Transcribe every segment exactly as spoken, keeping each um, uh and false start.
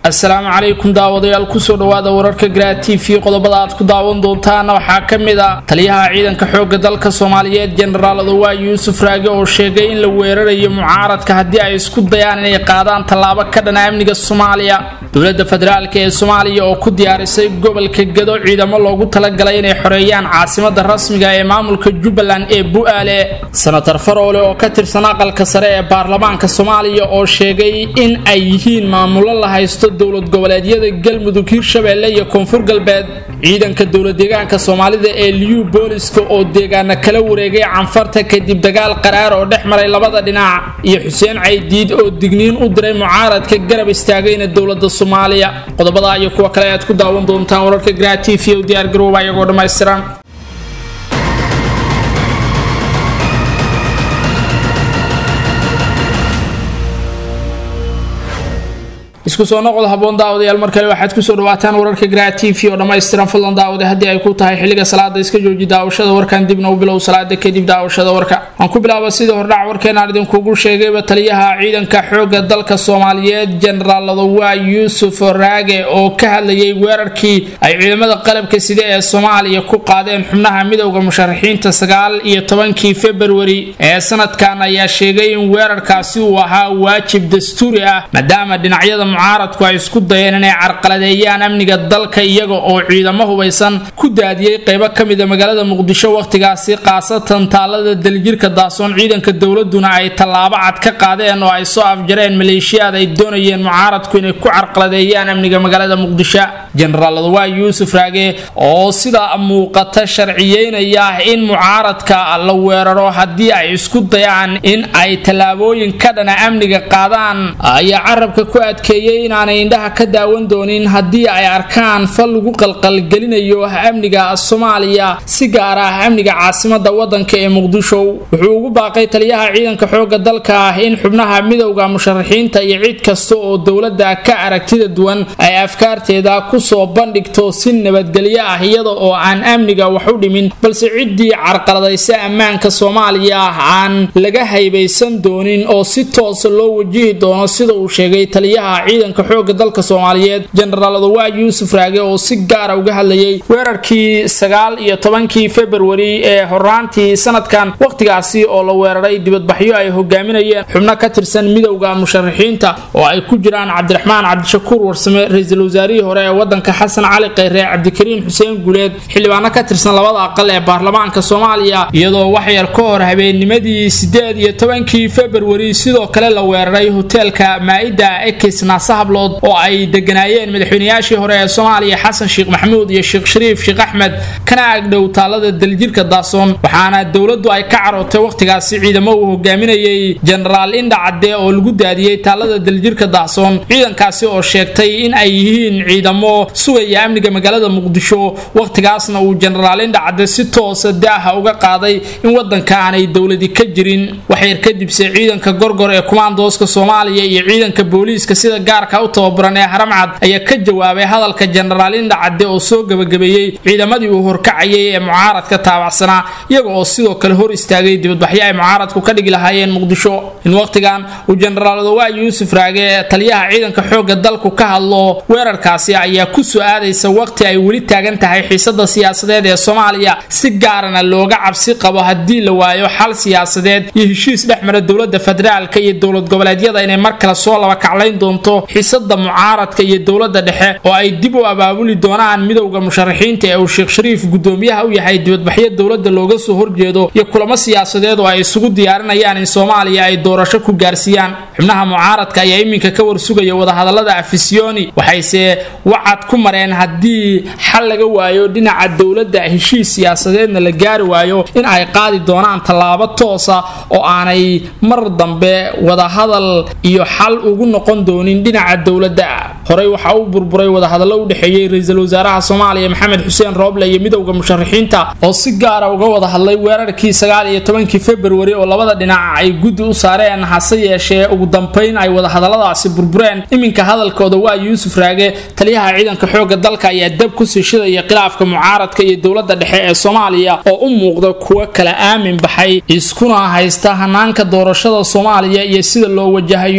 السلام عليكم daawadayaal ku soo dhawaada wararka Garaadtv qodobada aad ku daawan doontaan waxa kamid ah taliyaha ciidanka xoogga dalka Soomaaliyeed General Yuusuf Raage oo sheegay in la weerarayo mucaaradka hadii ay isku dayaan inay qaadaan talaabo ka dhan amniga Soomaaliya dowladda federaalka ee Soomaaliya oo ku diyaarisay gobolka Gado ciidamo loogu talagalay inay xoreeyaan caasimadda rasmiga ee maamulka Jubbaland ee Bu'aale senator Faroole oo ka tirsan aqalka sare ee baarlamaanka Soomaaliya oo sheegay in ay yihiin maamulo la haysto dowlad goboleedyada galmudug hirshabeelle iyo koonfur galbeed ciidanka dowlad deegaanka Soomaalida ee liyu booliska oo deegaana kala wareegay canfarta kadib dagaal qaraar oo dhex maray labada dhinac iyo Xuseen Caydiid oo digniin u diray mucaaradka garab istaagayna dowladda Soomaaliya qodobada iyo kuwa kale aad ku daawan doontaan wararka Garaadtv oo diyaar garoobay ayagoo dhameystiran isku soo noqod haboon daawadayaal markale waxaad ku soo dhawaataan wararka Garaadtv oo dhameystiran fadlan daawada hadii ay ku tahay xilliga salaada iska jooji daawashada warkan dibna u bilow salaada kadib daawashada warka aan ku bilaabo sidoo hordhac warkeena idin kugu sheegay taliyaha ciidanka xoogga dalka Soomaaliyeed General Yuusuf Raage oo ka hadlayay weerarkii ay ciidamada qalabka sida ee Soomaaliya ku qaadeen xubnaha midowga musharaxiinta sagaal iyo tobankii February ee sanadkan ayaa sheegay in weerarkaasi uu ahaa waajib dastuuri ah maadaama dhinacyada mucaaradku ay isku dayeen inay carqaladeeyaan amniga dalka iyaga oo ciidamo hubeysan ku daadiyay qaybo kamid ah magaalada Muqdisho waqtigaasi qaasatan taalada daljirka daasoon ciidanka dowladuna ay talaabo cad ka qaadeen oo ay soo afjareen maleeshiyada ay doonayeen mucaaradku inay ku carqaladeeyaan amniga magaalada Muqdisho General Yuusuf Raage oo sida muuqata sharciyeynaya in mucaaradka la weeraro hadii ay isku dayaan in ay talaabooyin ka dhana amniga qaadaan ayaa carabka ku adkeeyay inaanay indhaha ka daawan doonin hadii ay arkaan fal lagu qalqal gelinayo amniga Soomaaliya si gaar ah amniga caasimadda wadanka ee Muqdisho wuxuu ugu baaqay taliyaha ciidanka xoogga dalka in xubnaha midowga musharaxiinta iyo cid kasta oo dowladda ka aragtida duwan ay afkaarteeda ku soo bandhigto si nabadgelyo ah iyada oo aan amniga wax u dhimin balse cidii carqaladaysa ammaanka Soomaaliya aan laga haybaysan doonin oo si toos loo wajihi doono sida uu sheegay taliyaha ciidanka xoogga dalka Soomaaliyeed General Yuusuf Raage oo si gaar ah uga hadlayay weerarkii sagaal iyo tobankii February ee horaantii sanadkan waqtigaasi oo la weeraray dibadbaxyo ay hogaaminayeen xubno ka tirsan midowga musharaxiinta oo ay ku jiraan Cabdiraxmaan Cabdishakuur Warsame ra'iisul wasaarihii hore ee wadanka Xasan Cali Khayre Cabdikariin Xuseen Guleed xildhibaano ka tirsan labada aqal ee baarlamaanka Soomaaliya iyadoo wax yar ka hor habeennimadii sideed iyo tobankii February sidoo kale la weeraray hotelka Maida ekisna sahablood oo ay deganaayeen madaxweynayaashii hore ee Soomaaliya Xasan Sheekh Maxamuud iyo Sheekh Shariif Sheekh Axmed kana agdhow taalada daljirka daasoon waxaana dowladdu ay ka carootay waqtigaasi ciidamo uu hogaaminayay General Inda Cadde oo lagu daadiyay taalada daljirka daasoon ciidankaasi oo sheegtay in ay yihiin ciidamo sugaya amniga magaalada Muqdisho waqtigaasna uu General Inda Cadde si toos ah uga qaaday in wadanka aanay dowladi ka jirin waxay kadib ciidanka gorgor ee commandoska Soomaaliya iyo ciidanka booliiska sida gaarka u tababaran ee Haramcad ayaa ka jawaabay hadalka General Inda Cadde oo soo gabagabeeyay ciidamadii uu horkacayay ee mucaaradka taabacsanaa iyaga oo sidoo kale hor istaagay dibadbaxyo ay mucaaradku ka dhigi lahaayeen Muqdisho in waqtigan uu General Yuusuf Raage taliyaha ciidanka xoogga dalku ka hadlo weerarkaasi ayaa ku soo aadaysa waqti ay wali taagan tahay xiisadda siyaasadeed ee Soomaaliya si gaarana looga cabsi qabo hadii la waayo xal siyaasadeed iyo heshiis dhexmara dowladda federaalka iyo dowlad goboleedyada inay mar kale soo laba kaclayn doonto xiisadda mucaaradka iyo dowladda dhexe oo ay dib u abaabuli doonaan midowga musharaxiinta ee uu Sheekh Shariif gudoomiyaha u yahay dibadbaxyo dowladda looga soo horjeedo iyo kulamo siyaasadeed oo ay isugu diyaarinayaan in Soomaaliya ay doorasho ku gaarsiiyaan xubnaha mucaaradka ayaa iminka ka warsugaya wada hadallada afisyooni waxayse wacad ku mareen hadii xal laga waayo dhinaca dowladda heshiis siyaasadeedna la gaari waayo in ay qaadi doonaan talaabo toos ah oo aanay mar dambe wada hadal iyo xal ugu noqon doonin dhinaca dowladda horay waxa uu burburay wada hadallo u dhaxeeyay ra'iisul wasaaraha Soomaaliya Maxamed Xuseen Rooble iyo midowga musharaxiinta oo si gaar ah uga wada hadlay weerarkii sagaal iyo tobankii February oo labada dhinac ay gudi u saareen hase yeeshee ugu dambeyn ay wada hadalladaasi burbureen iminka hadalkooda waa Yuusuf Raage taliyaha ciidanka xoogga dalka ayaa dab ku sii shidaya khilaafka mucaaradka iyo dowladda dhexe ee Soomaaliya oo u muuqda kuwa kala aamin baxay iskuna haysta hanaanka doorashada Soomaaliya iyo sida loo wajahayo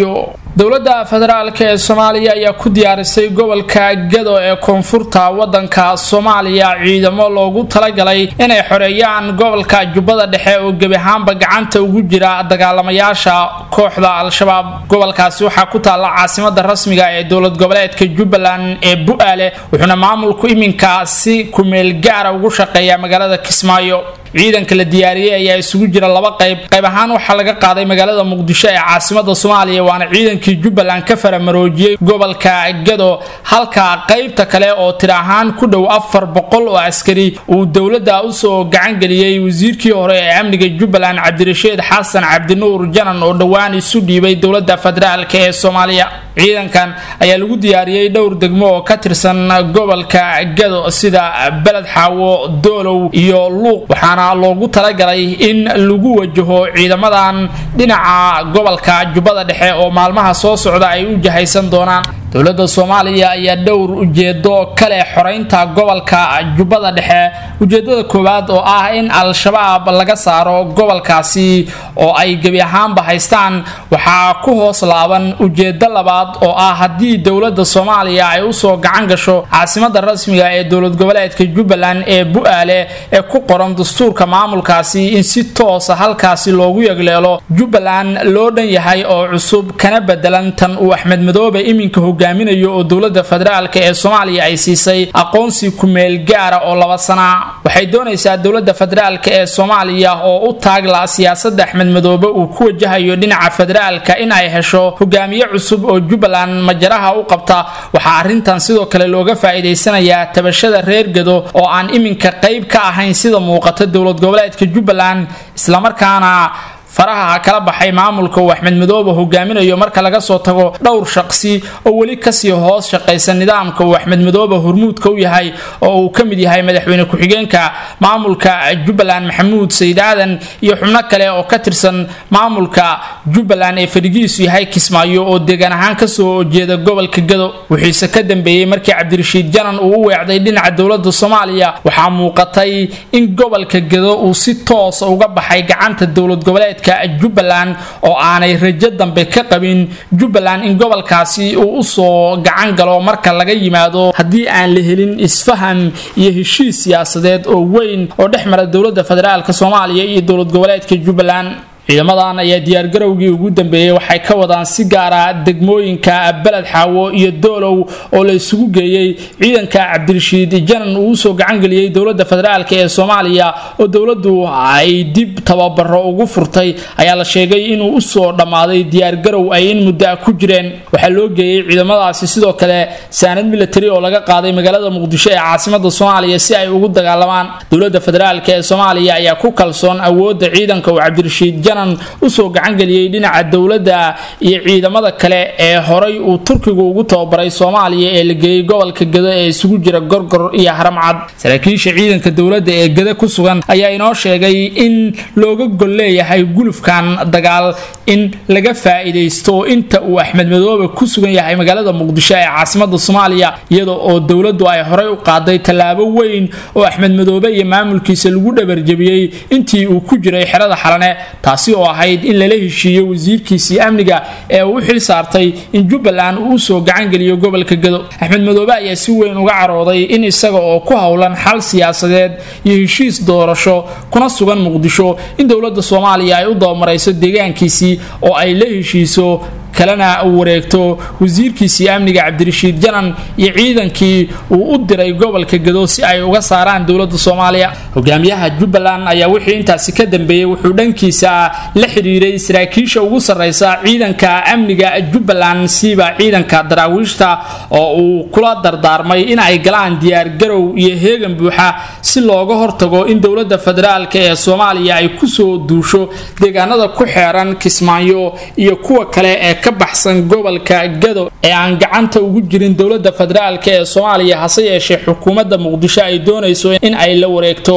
dowladda federaalka ee Soomaaliya ayaa ku diyaarisay gobolka Gado ee koonfurta wadanka Soomaaliya ciidamo loogu talagalay inay xoreeyaan gobolka Jubbada Dhexe oo gabi ahaanba gacanta ugu jira dagaalamayaasha kooxda Al-Shabaab. gobolkaasi waxaa ku taala caasimadda rasmiga ee dowlad goboleedka Jubbaland ee Bu'aale, wuxuuna maamulku iminka si ku meel gaar ah ugu shaqeeyaa magaalada Kismaayo. ciidanka la diyaariyay ayaa isugu jira laba qayb qayb ahaan waxa laga qaaday magaalada Muqdisho ee caasimadda Soomaaliya, waana ciidankii Jubbaland ka faramaroojiyay gobolka Gado, halka qaybta kale oo tir ahaan ku dhow afar boqol oo askari uu dowladda u soo gacan galiyay wasiirkii hore ee amniga Jubbaland Cabdirashiid Xasan Cabdinuur Janan oo dhawaan isu dhiibay dowladda federaalka ee Soomaaliya. ciidankan ayaa lagu diyaariyay dhowr degmo oo ka tirsan gobolka Gado sida Balad Xaawo, Doolow iyo Luuq, waxaana loogu talagalay in lagu wajaho ciidamadan dhinaca gobolka Jubbada Dhexe oo maalmaha soo socda ay u jahaysan doonaan. dowladda Soomaaliya ayaa dhowr ujeedo kale xoreynta gobolka Jubbada Dhexe. ujeedada koowaad oo ah in Al-Shabaab laga saaro gobolkaasi oo ay gabi ahaanba haystaan, waxaa ku hoos laaban ujeedo labaad oo ah haddii dowladda Soomaaliya ay u soo gacan gasho caasimadda rasmiga ee dowlad goboleedka Jubbaland ee Bu'aale ee ku qoran dastuurka maamulkaasi in si toos ah halkaasi loogu yagleelo Jubbaland loo dhan yahay oo cusub kana bedelan tan uu Axmed Madoobe iminka hogaaminayo oo dowladda federaalka ee Soomaaliya ay siisay aqoonsi ku meel gaar ah oo laba sano. waxay doonaysaa dowladda federaalka ee Soomaaliya oo u taagla siyaasadda Axmed Madoobe uu ku wajahayo dhinaca federaalka in ay hesho hogaamiye cusub oo Jubbaland majaraha u qabta. waxaa arintan sidoo kale looga faa'iideysanayaa tabashada reer Gado oo aan iminka qayb ka ahayn sida muuqata dowlad goboleedka Jubbaland, isla markaana faraha kala baxay maamulka uu Axmed Madoobe hogaaminayo marka laga soo tago dhowr shaqsi oo wali ka sii hoos shaqeysan nidaamka uu Axmed Madoobe hormuudka u yahay oo uu kamid yahay madaxweyne ku-xigeenka maamulka Jubbaland Maxamuud Sayid Aadan iyo xubno kale oo ka tirsan maamulka Jubbaland ee fadhigiisu yahay Kismaayo oo deegaan ahaan ka soo jeeda gobolka Gado. wixiisa ka dambeeyay markii Cabdirashiid Janan uu u weecday dhinaca dowladda Soomaaliya, waxaa muuqatay in gobolka Gado uu si toos uga baxay gacanta dowlad goboleed Jubbaland oo aanay rajo dambe ka qabin Jubbaland in gobolkaasi uu u soo gacan galo marka laga yimaado haddii aan la helin isfaham iyo heshiis siyaasadeed oo weyn oo dhexmara dowladda federaalka Soomaaliya iyo dowlad goboleedka Jubbaland. ciidamadan ayaa diyaar garowgii ugu dambeeyay waxay ka wadaan si gaar ah degmooyinka Balad Xaawo iyo Doolow oo la isugu geeyay ciidanka Cabdirashiid Janan uu soo gacan galiyay dowladda federaalka ee Soomaaliya oo dowladdu ay dib tababaro ugu furtay. ayaa la sheegay inuu u soo dhamaaday diyaar garow ay in muddo ku jireen. waxaa loo geeyay ciidamadaasi sidoo kale saanad military oo laga qaaday magaalada Muqdisho ee caasimadda Soomaaliya si ay ugu dagaalamaan. dowladda federaalka ee Soomaaliya ayaa ku kalsoon awoodda ciidanka uu Cabdirashiid Janan u soo gacan galiyay dhinaca dowladda iyo ciidamada kale ee horay uu Turkigu ugu tababaray Soomaaliya ee la geeyay gobolka Gado ee isugu jira Gorgor iyo Haramcad. saraakiisha ciidanka dowladda ee Gado ku sugan ayaa inoo sheegay in looga gol leeyahay gulufkan dagaal in laga faa'iideysto inta uu Axmed Madoobe ku sugan yahay magaalada Muqdisho ee caasimadda Soomaaliya, iyadoo oo dowladdu ay horay u qaaday tallaabo weyn oo Axmed Madoobe iyo maamulkiisa lagu dhabarjabiyay intii uu ku jiray xerada Xalane, taasi oo ahayd in lala heshiiyo wasiirkiisii amniga ee uu xil saartay in Jubbaland uu soo gacan galiyo gobolka Gado. Axmed Madoobe ayaa si weyn uga carooday in isaga oo ku hawlan xal siyaasadeed iyo heshiis doorasho kuna sugan Muqdisho in dowladda Soomaaliya ay u doomarayso deegaankiisii oo ay la heshiiso kalena wareegto wasiirkiisii amniga Cabdirashiid Janan iyo ciidankii uu u diray gobolka Gado si ay uga saaraan dowladda Soomaaliya. hogaamiyaha Jubbaland ayaa wixii intaasi ka dambeeyay wuxuu dhankiisa la xiriiray saraakiisha ugu sareysa ciidanka amniga Jubbaland siba ciidanka daraawiishta oo uu kula dardaarmay in ay galaan diyaar garow iyo heegan buuxa si looga hortago in dowladda federaalka ee Soomaaliya ay ku soo duusho deegaanada ku xeeran Kismaayo iyo kuwa kale ee ka baxsan gobolka Gado ee aan gacanta ugu jirin dowladda federaalka ee Soomaaliya, hase yeeshee xukuumadda Muqdisho ay doonayso in ay la wareegto.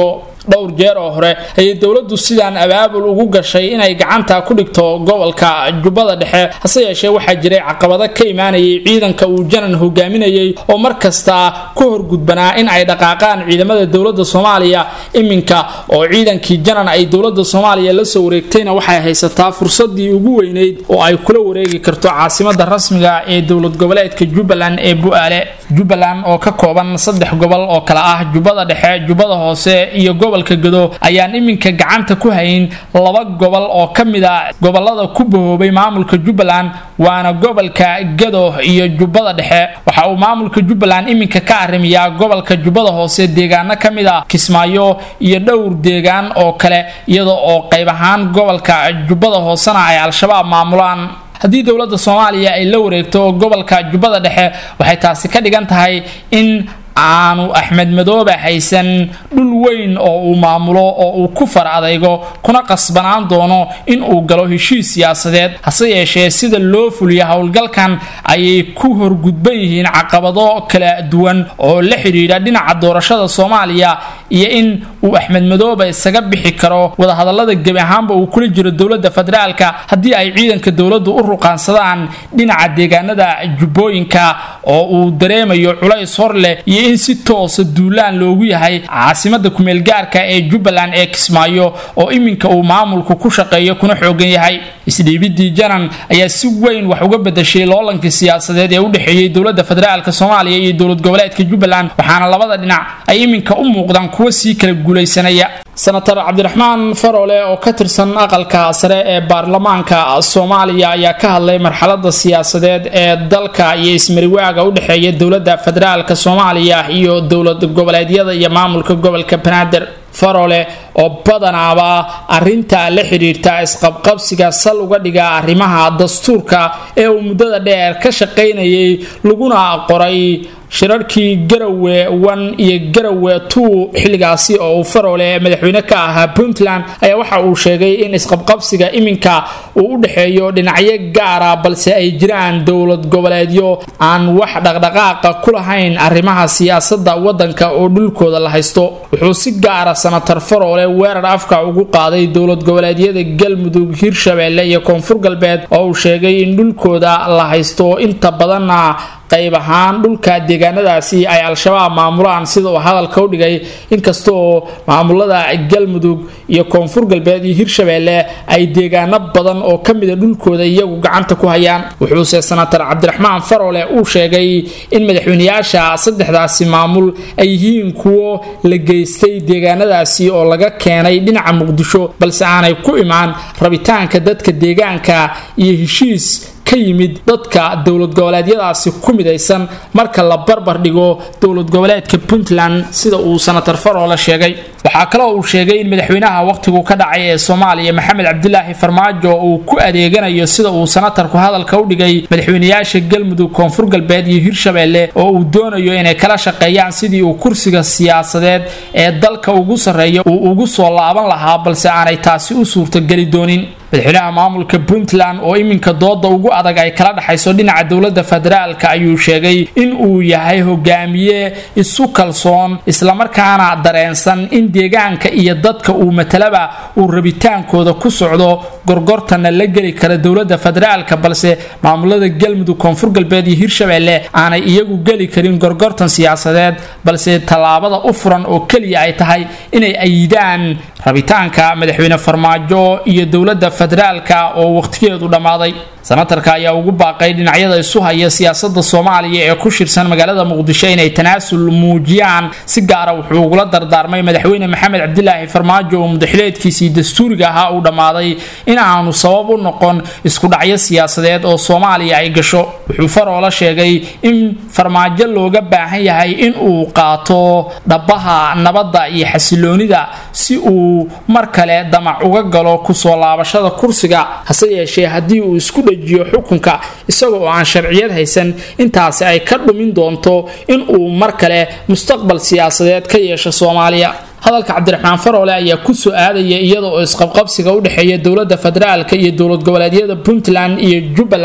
dhowr jeer oo hore ay dowladdu sidaan abaabul ugu gashay inay gacanta ku dhigto gobolka Jubbada Dhexe hase yeeshee waxa jiray caqabado ka imaanayay ciidanka uu janan hogaaminayay oo markasta ku horgudbanaa in ay dhaqaaqaan ciidamada dowladda Soomaaliya iminka oo ciidankii janan ay dowladda Soomaaliya la soo wareegtayna waxay haysataa fursadii ugu weyneyd oo ay kula wareegi karto caasimadda rasmiga ee dowlad goboleedka Jubbaland ee Bu'aale Jubbaland oo ka kooban saddex gobol oo kala ah Jubbada Dhexe Jubbada Hoose iyo gobolka Gado ayaan iminka gacanta ku hayn laba gobol oo kamid ah gobolada ku boobay maamulka Jubbaland waana gobolka Gado iyo Jubbada Dhexe waxa uu maamulka Jubbaland iminka ka arrimiyaa gobolka Jubbada Hoose deegaano kamid ah Kismaayo iyo dhowr deegaan oo kale iyadoo oo qayb ahaan gobolka Jubbada Hoosena ay al-shabaab maamulaan haddii dowladda Soomaaliya ay la wareegto gobolka Jubbada Dhexe waxay taasi ka dhigan tahay in aanu Axmed Madoobe haysan dhul weyn oo uu maamulo oo uu ku far adaygo kuna qasbanaan doono in uu galo heshiis siyaasadeed hase yeeshee sida loo fuliyo howlgalkan ayay ku horgudban yihiin caqabado kala duwan oo la xiriira dhinaca doorashada Soomaaliya iyo in uu Axmed Madoobe isaga bixi karo wada hadallada gabi ahaanba uu kula jiro dowladda federaalka haddii ay ciidanka dowladdu u ruqaansadaan dhinaca deegaanada Jubbooyinka oo uu dareemayo culays hor leh in si toos duulaan loogu yahay caasimadda ku meel gaarka ee Jubbaland ee Kismaayo oo iminka uu maamulku ku shaqeeyo kuna xoogan yahay isdhiibidii janan ayaa si weyn wax uga bedeshay loolanka siyaasadeed ee u dhaxeeyay dowladda federaalka Soomaaliya iyo dowlad goboleedka Jubbaland waxaana labada dhinac ay iminka u muuqdaan kuwa si kala guuleysanaya senator Cabdiraxmaan Farole oo ka tirsan aqalka sare ee baarlamaanka Soomaaliya ayaa ka hadlay marxaladda siyaasadeed ee dalka iyo ismariwaaga u dhaxeeya dowladda federaalka Soomaaliya iyo dowlad goboleedyada iyo maamulka gobolka Banaadir Farole oo badanaaba arinta la xiriirta isqabqabsiga sal uga dhiga arrimaha dastuurka ee uu muddada dheer ka shaqeynayay laguna qoray shirarkii Garawe one iyo Garawe two xilligaasi oo Farole madaxweyne ka ahaa Puntland ayaa waxa uu sheegay in isqabqabsiga iminka uu u dhaxeeyo dhinacyo gaar ah balse ay jiraan dowlad goboleedyo aan wax dhaqdhaqaaq ku lahayn arrimaha siyaasadda wadanka oo dhulkooda la haysto wuxuu si gaar ah senator Farole weerar afka ugu qaaday dowlad goboleedyada Galmudug Hirshabeelle iyo Koonfur Galbeed oo uu sheegay in dhulkooda la haysto inta badan qayb ahaan dhulka deegaanadaasi ay al-shabaab maamulaan sida uu hadalka u dhigay inkastoo maamulada Galmudug iyo Koonfur Galbeed iyo Hirshabeelle ay deegaano badan oo kamid ah dhulkooda iyagu gacanta ku hayaan wuxuu senator Cabdiraxmaan Farole uu sheegay in madaxweynayaasha saddexdaasi maamul ay yihiin kuwo la geystay deegaanadaasi oo laga keenay dhinaca Muqdisho balse aanay ku imaan rabitaanka dadka deegaanka iyo heshiis ka yimid dadka dowlad goboleedyadaasi ku midaysan marka la barbar dhigo dowlad goboleedka Puntland sida uu senator Farole sheegay waxa kale oo uu sheegay in madaxweynaha waqtigu ka dhacay ee Soomaaliya Maxamed Cabdilaahi Farmaajo uu ku adeeganayo sida uu senatorku hadalka u dhigay madaxweynayaasha Galmudug Koonfur Galbeed iyo Hirshabeelle oo uu doonayo inay kala shaqeeyaan sidii uu kursiga siyaasadeed ee dalka ugu sareeyo uu ugu soo laaban lahaa balse aanay taasi u suurto gali doonin madaxweynaha maamulka Puntland oo iminka dooda ugu adag ay kala dhaxayso dhinaca dowladda federaalka ayuu sheegay in uu yahay hogaamiye isu kalsoon isla markaana dareensan in deegaanka iyo dadka uu matalaba uu rabitaankooda ku socdo gorgortana la gali kara dowladda federaalka balse maamulada Galmudug Koonfur Galbeed iyo Hirshabeelle aanay iyagu gali karin gorgortan siyaasadeed balse talaabada u furan oo kaliya ay tahay inay ayidaan rabitaanka madaxweyne Farmaajo iyo dowladda federaalka oo waqtigeedu dhamaaday senatarka ayaa ugu baaqay dhinacyada isu haya siyaasadda Soomaaliya ee ku shirsan magaalada Muqdisho inay tanaasul muujiyaan si gaar ah wuxuu ugu dardaarmay madaxweyne Maxamed Cabdilaahi Farmaajo oo madaxleedkiisii dastuuriga ahaa uu dhamaaday in aanu sabab u noqon isku dhacyo siyaasadeed oo Soomaaliya ay gasho wuxuu Farole sheegay in Farmaajo looga baahan yahay in uu qaato dhabaha nabadda iyo xasiloonida si uu mar kale damac uga galo ku soo laabashada kursiga hase yeeshee hadii uu isku dhajiyo xukunka isagoo aan sharciyad haysan intaas ay ka dhumin doonto in uu mar kale mustaqbal siyaasadeed ka yeesho Soomaaliya hadalka Cabdiraxmaan Farole ayaa ku soo aadaya iyadoo isqabqabsiga u dhaxeeya dowladda federaalka iyo dowlad goboleedyada Puntland iyo Jubbaland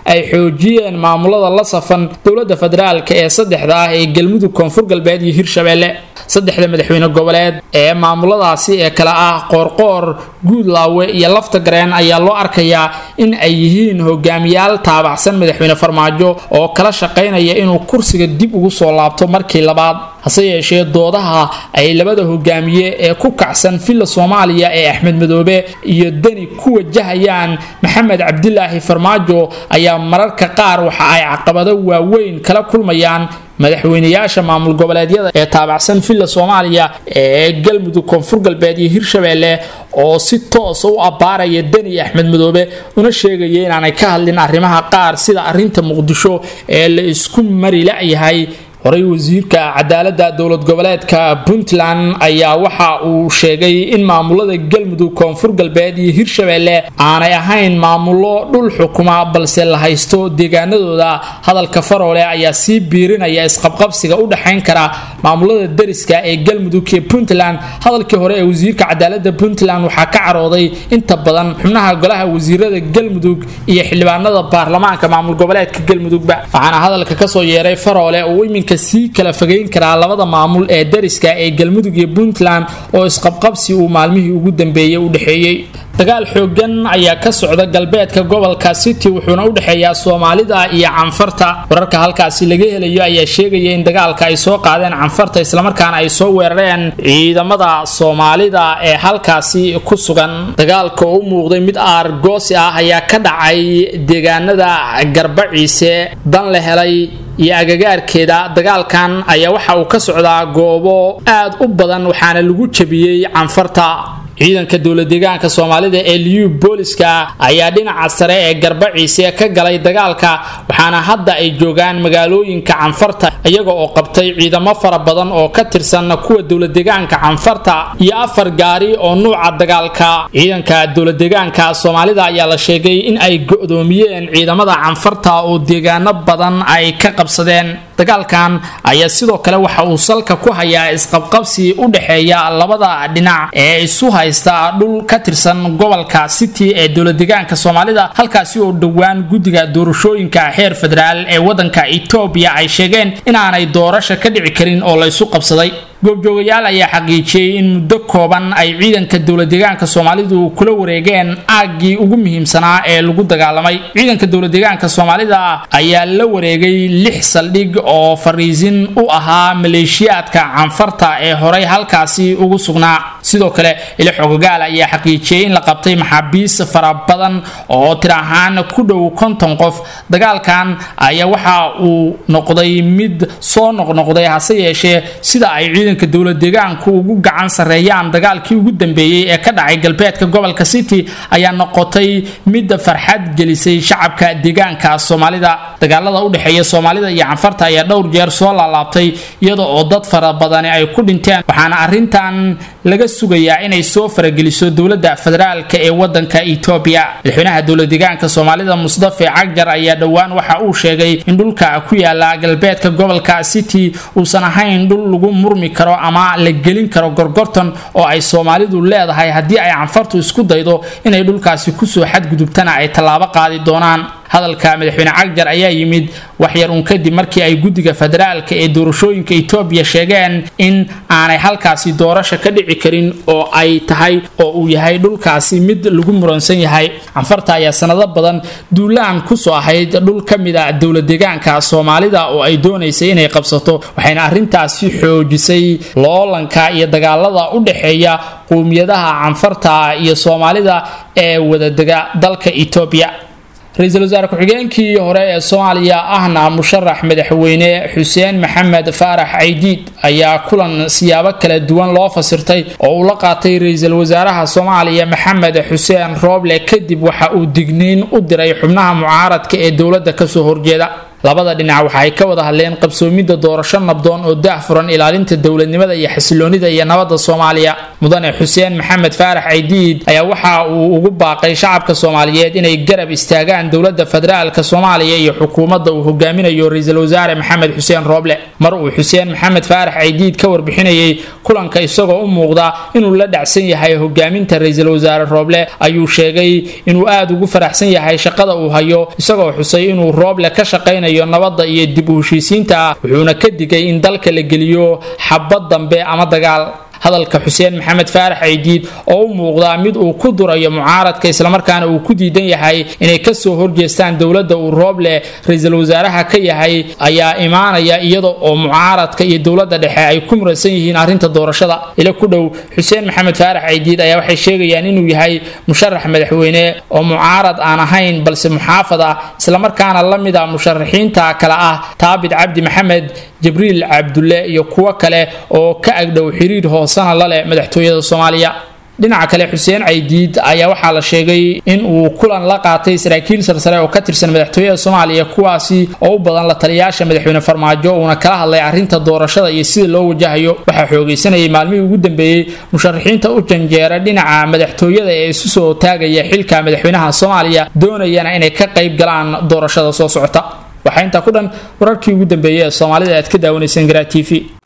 ay xoojiyeen maamulada la safan dowladda federaalka ee saddexda ah ee galmudug koonfur galbeed iyo hirshabeelle saddexda madaxweyne goboleed ee maamuladaasi ee kala ah qoorqoor guudlaawe iyo lafta gareen ayaa loo arkayaa in ay yihiin hogaamiyaal taabacsan madaxweyne farmaajo oo kala shaqaynaya inuu kursiga dib ugu soo laabto markii labaad hase yeeshee doodaha ay labada hogaamiye ee ku kacsan filla Soomaaliya ee Axmed Madoobe iyo Dani ku wajahayaan Maxamed Cabdilaahi Farmaajo ayaa mararka qaar waxa ay caqabado waaweyn kala kulmayaan madaxweynayaasha maamul goboleedyada ee taabacsan filla Soomaaliya ee galmudug koonfur galbeed iyo hirshabeelle oo si toos u abaaraya Dani Axmed Madoobe una sheegaya inaanay ka hadlin arrimaha qaar sida arrinta Muqdisho ee la isku mari la'yahay horay wasiirka cadaaladda dowlad goboleedka Puntland ayaa waxa uu sheegay in maamulada galmudug koonfur galbeed iyo hirshabeelle aanay ahayn maamulo dhul xukuma balse la haysto deegaanadooda hadalka faroole ayaa sii biirinaya isqabqabsiga u dhaxayn kara maamulada dariska ee galmudug iyo Puntland hadalkii hore ee wasiirka cadaaladda Puntland waxa ka carooday inta badan xubnaha golaha wasiirada galmudug iyo xildhibaanada baarlamaanka maamul goboleedka galmudugba waxaana hadalka ka soo yeeray faroole oo iminka si kala fageyn kara labada maamul ee dariska ee galmudug iyo Puntland oo isqabqabsi uu maalmihii ugu dambeeyay u dhaxeeyay dagaal xoogan ayaa ka socda galbeedka gobolka City wuxuuna u dhaxeeyaa Soomaalida iyo Canfarta wararka halkaasi laga helayo ayaa sheegaya in dagaalka ay soo qaadeen Canfarta isla markaana ay soo weerareen ciidamada Soomaalida ee halkaasi ku sugan dagaalka oo muuqday mid aargoosi ah ayaa ka dhacay deegaanada Garbaciise dan la helay iyo agagaarkeeda dagaalkan ayaa waxa uu ka socdaa goobo aad u badan waxaana lagu jabiyay Canfarta ciidanka dowlad deegaanka Soomaalida ee liyu booliska ayaa dhinaca sare ee Garbaciise ka galay dagaalka waxaana hadda ay joogaan magaalooyinka Canfarta iyaga oo qabtay ciidamo fara badan oo ka tirsan kuwa dowlad deegaanka Canfarta iyo afar gaari oo nuuca dagaalka ciidanka dowlad deegaanka Soomaalida ayaa la sheegay in ay go'doomiyeen ciidamada Canfarta oo deegaano badan ay ka qabsadeen dagaalkan ayaa sidoo kale waxa uu salka ku hayaa isqabqabsi u dhaxeeya labada dhinac ee isu haysta dhul ka tirsan gobolka City ee dowlad deegaanka Soomaalida halkaasi oo dhawaan gudiga doorashooyinka heer federaal ee wadanka Itoobiya ay sheegeen in aanay doorasho ka dhici karin oo la isu qabsaday goobjoogayaal ayaa xaqiijiyay in muddo kooban ay ciidanka dowlad deegaanka Soomaalidu kula wareegeen aagii ugu muhiimsanaa ee lagu dagaalamay ciidanka dowlad deegaanka Soomaalida ayaa la wareegay lix saldhig oo fariisin u ahaa maleeshiyaadka Canfarta ee horay halkaasi ugu sugnaa sidoo kale ila xogogaal ayaa xaqiijiyay in la qabtay maxaabiis fara badan oo tirahaan ku dhow konton qof dagaalkan ayaa waxa uu noqday mid soo noqnoqday hase yeeshee sida ay ciidanka dowlad deegaanku ugu gacan sareeyaan dagaalkii ugu dambeeyay ee ka dhacay galbeedka gobolka City ayaa noqotay mid farxad gelisay shacabka deegaanka Soomaalida dagaalada u dhaxeeya Soomaalida iyo Canfarta ayaa dhowr jeer soo laalaabtay iyadoo oo dad fara badan ay ku dhinteen waxaana arrintan laga sugayaa inay soo farageliso dowladda federaalka ee wadanka Itoobiya madaxweynaha dowlad deegaanka Soomaalida Mustafa Cagjar ayaa dhawaan waxa uu sheegay in dhulka ku yaala galbeedka gobolka City uusan ahayn dhul lagu murmi karo ama la gelin karo gorgortan oo ay Soomaalidu leedahay hadii ay Canfartu isku daydo inay dhulkaasi ku soo xad gudubtana ay talaabo qaadi doonaan hadalka madaxweyne Cagjar ayaa yimid wax yar un kadib markii ay gudiga federaalka ee doorashooyinka Itoobiya sheegeen in aanay halkaasi doorasho ka dhici karin oo ay tahay oo uu yahay dhulkaasi mid lagu muransan yahay Canfarta ayaa sanado badan duulaan ku soo ahayd dhul kamid ah dowlad deegaanka Soomaalida oo ay doonaysay inay qabsato waxayna arrintaasi xoojisay loolanka iyo dagaalada u dhaxeeya qoomiyadaha Canfarta iyo Soomaalida ee wadadaga dalka Itoobiya رئيس الوزراء ku-xigeenkii hore ee Soomaaliya ahna musharax madaxweyne Xuseen Maxamed Faarax Caydiid ayaa kulan siyaabo kala duwan loo fasirtay oo uu la qaatay ra'iisul wasaaraha Soomaaliya Maxamed Xuseen Rooble kadib waxa uu digniin u diray xubnaha mucaaradka ee dowladda ka soo horjeeda labada dhinac waxa ay ka wada hadleen qabsoomida doorasho nabdoon oo daahfuran ilaalinta dawladnimada iyo xasiloonida iyo nabadda Soomaaliya mudane Xuseen Maxamed Faarax Caydiid ayaa waxa uu ugu baaqay shacabka Soomaaliyeed inay garab istaagaan dowladda federaalka Soomaaliya iyo xukuumadda uu hogaaminayo ra'iisul wasaare Maxamed Xuseen Rooble mar uu xuseen maxamed faarax caydiid ka warbixinayay kulanka isagoo u muuqda inuu la dhacsan yahay hogaaminta ra'iisul wasaare Rooble ayuu sheegay inuu aad ugu faraxsan yahay shaqada uu hayo isagoo xusay inuu Rooble ka shaqeynayo nabadda iyo dib u heshiisiinta wuxuuna ka digay in dalka la geliyo xabad dambe ama dagaal hadalka xuseen maxamed faarax caydiid oo u muuqda mid uu ku durayo mucaaradka isla markaana uu ku diidan yahay inay ka soo horjeestaan dowladda uu Rooble ra'iisul wasaaraha ka yahay ayaa imaanaya iyadoo oo mucaaradka iyo dowladda dhexe ay ku muraysan yihiin arrinta doorashada ila ku dhow xuseen maxamed faarax caydiid ayaa waxay sheegayaan inuu yahay musharax madaxweyne oo mucaarad aan ahayn balse muxaafad ah isla markaana la mid ah musharaxiinta kala ah taabid cabdi maxamed jibriil cabdulle iyo kuwa kale oo ka agdhow xiriir hoos sana la leh madaxtooyada Soomaaliya dhinaca kale xuseen caydiid ayaa waxa la sheegay in uu kulan la qaatay saraakiil sarsare oo ka tirsan madaxtooyada Soomaaliya kuwaasi oo u badan la taliyaasha madaxweyne Farmaajo oo kala hadlay arrinta doorashada iyo sida loo wajahayo waxa xoogaysanayay maalmihii ugu dambeeyay musharaxiinta u janjeera dhinaca madaxtooyada ee isu soo taagaya xilka madaxweynaha Soomaaliya doonayana inay ka qayb galaan doorashada soo socota waxa inta ku dhan wararkii ugu dambeeyay ee Soomaalida aad ka daawanaysan Garaad T V